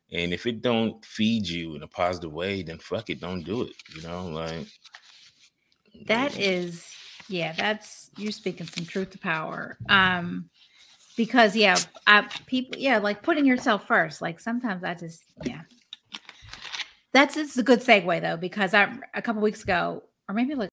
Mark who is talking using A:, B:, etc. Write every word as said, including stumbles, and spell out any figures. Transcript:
A: And if it don't feed you in a positive way, then fuck it, don't do it. You know, like
B: that is, yeah, that's you're speaking some truth to power. Um, because yeah, I people, yeah, like putting yourself first. Like sometimes I just, yeah, that's it's a good segue though because I a couple weeks ago, or maybe like